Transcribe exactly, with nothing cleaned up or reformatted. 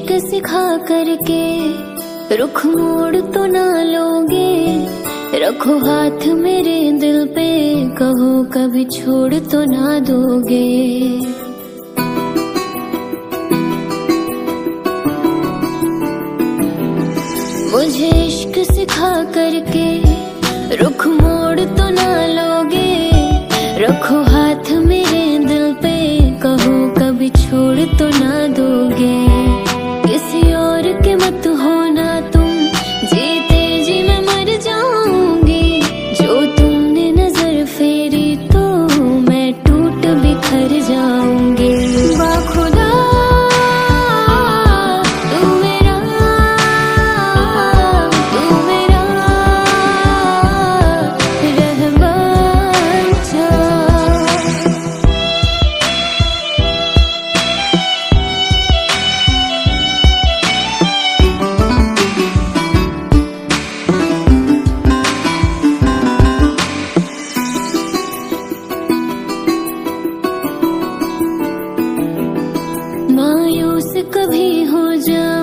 इश्क सिखा करके रुख मोड़ तो ना लोगे। रखो हाथ मेरे दिल पे, कहो कभी छोड़ तो ना दोगे। मुझे इश्क सिखा करके रुख मोड़ तो ना लोगे। रखो हाथ मेरे दिल पे, कहो कभी छोड़ तो ना दोगे। किसी और के मत होना तुम, जीते जी मैं मर जाऊंगी। जो तुमने नजर फेरी तो मैं टूट बिखर जाऊंगी। बाखुदा मायूस कभी हो जा